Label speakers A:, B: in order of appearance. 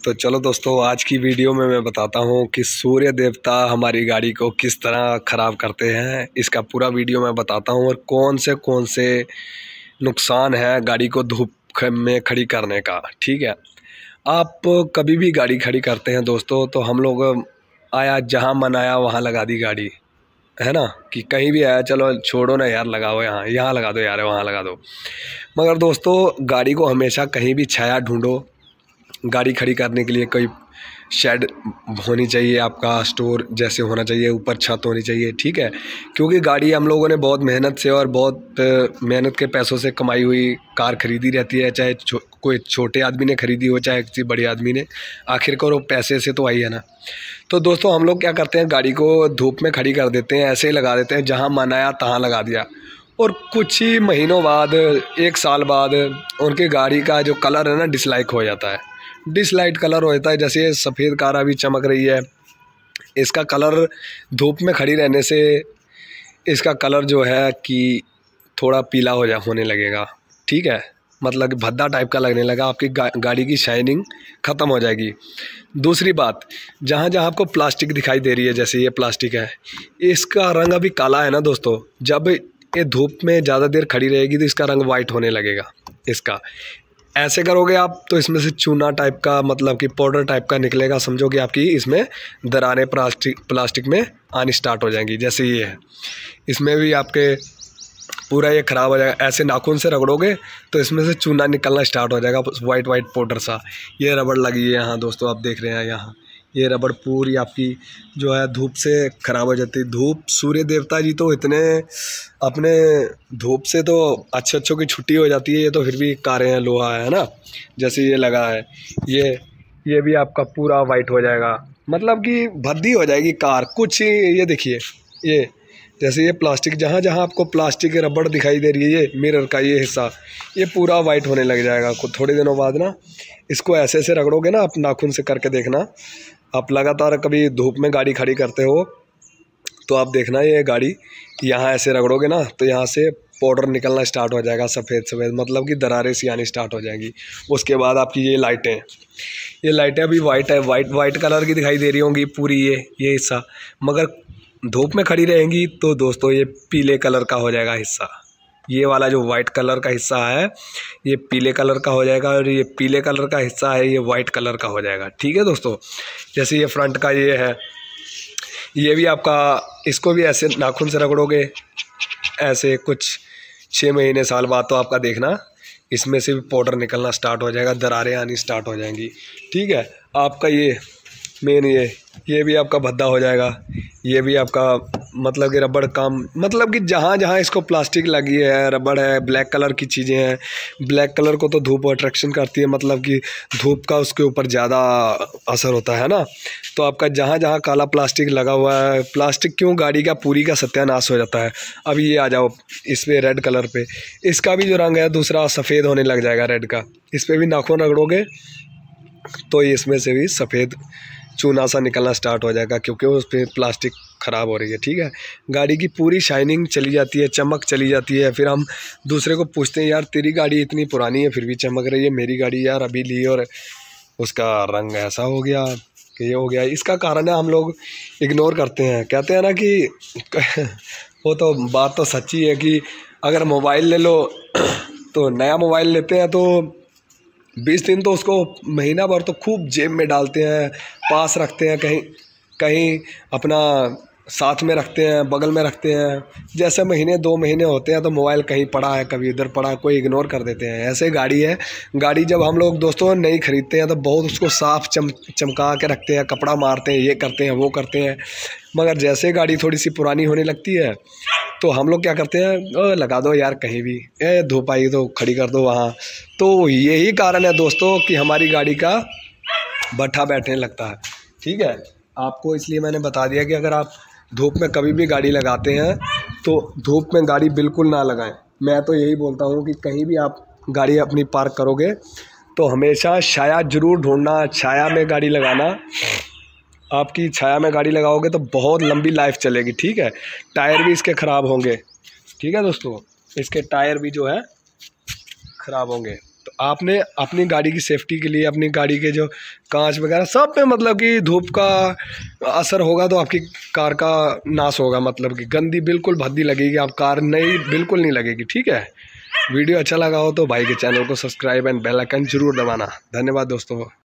A: तो चलो दोस्तों, आज की वीडियो में मैं बताता हूँ कि सूर्य देवता हमारी गाड़ी को किस तरह ख़राब करते हैं। इसका पूरा वीडियो मैं बताता हूँ और कौन से नुकसान है गाड़ी को धूप में खड़ी करने का। ठीक है, आप कभी भी गाड़ी खड़ी करते हैं दोस्तों, तो हम लोग आया जहाँ मन आया वहाँ लगा दी गाड़ी, है ना, कि कहीं भी आया चलो छोड़ो ना यार, लगाओ यहाँ लगा दो यार, वहाँ लगा दो। मगर दोस्तों, गाड़ी को हमेशा कहीं भी छाया ढूंढो। गाड़ी खड़ी करने के लिए कोई शेड होनी चाहिए, आपका स्टोर जैसे होना चाहिए, ऊपर छत होनी चाहिए। ठीक है, क्योंकि गाड़ी हम लोगों ने बहुत मेहनत से और बहुत मेहनत के पैसों से कमाई हुई कार खरीदी रहती है, चाहे कोई छोटे आदमी ने खरीदी हो चाहे किसी बड़े आदमी ने, आखिरकार वो पैसे से तो आई है ना। तो दोस्तों, हम लोग क्या करते हैं, गाड़ी को धूप में खड़ी कर देते हैं, ऐसे ही लगा देते हैं, जहाँ मन आया तहाँ लगा दिया। और कुछ ही महीनों बाद, 1 साल बाद, उनकी गाड़ी का जो कलर है ना, डिसलाइक हो जाता है। डिसलाइट कलर होता है, जैसे ये सफ़ेद कार अभी चमक रही है, इसका कलर धूप में खड़ी रहने से इसका कलर जो है कि थोड़ा पीला होने लगेगा। ठीक है, मतलब कि भद्दा टाइप का लगने लगा, आपकी गाड़ी की शाइनिंग ख़त्म हो जाएगी। दूसरी बात, जहाँ जहाँ आपको प्लास्टिक दिखाई दे रही है, जैसे ये प्लास्टिक है, इसका रंग अभी काला है ना दोस्तों। जब ये धूप में ज़्यादा देर खड़ी रहेगी तो इसका रंग वाइट होने लगेगा। इसका ऐसे करोगे आप तो इसमें से चूना टाइप का, मतलब कि पाउडर टाइप का निकलेगा। समझो कि आपकी इसमें दरारें प्लास्टिक में आनी स्टार्ट हो जाएंगी। जैसे ये है, इसमें भी आपके पूरा ये ख़राब हो जाएगा। ऐसे नाखून से रगड़ोगे तो इसमें से चूना निकलना स्टार्ट हो जाएगा, वाइट पाउडर सा। ये रबड़ लगी है यहाँ दोस्तों, आप देख रहे हैं यहाँ, ये रबड़ पूरी आपकी जो है धूप से ख़राब हो जाती है। धूप, सूर्य देवता जी तो इतने अपने धूप से तो अच्छों की छुट्टी हो जाती है। ये तो फिर भी कारें हैं, लोहा है ना, जैसे ये लगा है, ये भी आपका पूरा वाइट हो जाएगा, मतलब कि भद्दी हो जाएगी कार। कुछ ये देखिए, ये जैसे ये प्लास्टिक, जहाँ जहाँ आपको प्लास्टिक रबड़ दिखाई दे रही है, ये मिरर का ये हिस्सा, ये पूरा वाइट होने लग जाएगा थोड़े दिनों बाद ना। इसको ऐसे रगड़ोगे ना, आप नाखून से करके देखना। आप लगातार कभी धूप में गाड़ी खड़ी करते हो तो आप देखना, ये गाड़ी यहाँ ऐसे रगड़ोगे ना तो यहाँ से पाउडर निकलना स्टार्ट हो जाएगा, सफ़ेद, मतलब कि दरारें सी आनी स्टार्ट हो जाएंगी। उसके बाद आपकी ये लाइटें अभी वाइट कलर की दिखाई दे रही होंगी पूरी, ये हिस्सा, मगर धूप में खड़ी रहेंगी तो दोस्तों ये पीले कलर का हो जाएगा हिस्सा। ये वाला जो वाइट कलर का हिस्सा है ये पीले कलर का हो जाएगा, और ये पीले कलर का हिस्सा है ये वाइट कलर का हो जाएगा। ठीक है दोस्तों, जैसे ये फ्रंट का ये है, ये भी आपका, इसको भी ऐसे नाखून से रगड़ोगे, ऐसे कुछ 6 महीने साल बाद तो आपका देखना इसमें से भी पाउडर निकलना स्टार्ट हो जाएगा, दरारें आनी स्टार्ट हो जाएंगी। ठीक है, आपका ये मेन ये भी आपका भद्दा हो जाएगा। ये भी आपका मतलब कि रबड़ काम, मतलब कि जहाँ जहाँ इसको प्लास्टिक लगी है, रबड़ है, ब्लैक कलर की चीज़ें हैं। ब्लैक कलर को तो धूप अट्रैक्शन करती है, मतलब कि धूप का उसके ऊपर ज़्यादा असर होता है ना। तो आपका जहाँ जहाँ काला प्लास्टिक लगा हुआ है, प्लास्टिक क्यों, गाड़ी का पूरी का सत्यानाश हो जाता है। अभी ये आ जाओ इस पर रेड कलर पे, इसका भी जो रंग है दूसरा सफ़ेद होने लग जाएगा रेड का। इस पर भी नाखून रगड़ोगे तो इसमें से भी सफ़ेद चूना सा निकलना स्टार्ट हो जाएगा, क्योंकि उस पर प्लास्टिक ख़राब हो रही है। ठीक है, गाड़ी की पूरी शाइनिंग चली जाती है, चमक चली जाती है। फिर हम दूसरे को पूछते हैं, यार तेरी गाड़ी इतनी पुरानी है फिर भी चमक रही है, मेरी गाड़ी यार अभी ली और उसका रंग ऐसा हो गया कि ये हो गया। इसका कारण है हम लोग इग्नोर करते हैं, कहते हैं ना कि वो तो बात तो सच्ची है कि अगर मोबाइल ले लो तो नया मोबाइल लेते हैं तो 20 दिन तो उसको, महीना भर तो खूब जेब में डालते हैं, पास रखते हैं, कहीं अपना साथ में रखते हैं, बगल में रखते हैं। जैसे महीने 2 महीने होते हैं तो मोबाइल कहीं पड़ा है, कभी इधर पड़ा, कोई इग्नोर कर देते हैं। ऐसे गाड़ी है, गाड़ी जब हम लोग दोस्तों नई खरीदते हैं तो बहुत उसको साफ चमका के रखते हैं, कपड़ा मारते हैं, ये करते हैं वो करते हैं। मगर जैसे गाड़ी थोड़ी सी पुरानी होने लगती है तो हम लोग क्या करते हैं, लगा दो यार कहीं भी, धूप आई तो खड़ी कर दो वहाँ। तो यही कारण है दोस्तों कि हमारी गाड़ी का भट्ठा बैठने लगता है। ठीक है, आपको इसलिए मैंने बता दिया कि अगर आप धूप में कभी भी गाड़ी लगाते हैं तो धूप में गाड़ी बिल्कुल ना लगाएं। मैं तो यही बोलता हूँ कि कहीं भी आप गाड़ी अपनी पार्क करोगे तो हमेशा छाया ज़रूर ढूंढना, छाया में गाड़ी लगाना। आपकी छाया में गाड़ी लगाओगे तो बहुत लंबी लाइफ चलेगी। ठीक है, टायर भी इसके ख़राब होंगे। ठीक है दोस्तों, इसके टायर भी जो है ख़राब होंगे। तो आपने अपनी गाड़ी की सेफ्टी के लिए अपनी गाड़ी के जो कांच वगैरह सब पे मतलब कि धूप का असर होगा तो आपकी कार का नाश होगा, मतलब कि गंदी बिल्कुल भद्दी लगेगी, आप कार नई बिल्कुल नहीं लगेगी। ठीक है, वीडियो अच्छा लगा हो तो भाई के चैनल को सब्सक्राइब एंड बेल आइकन जरूर दबाना। धन्यवाद दोस्तों।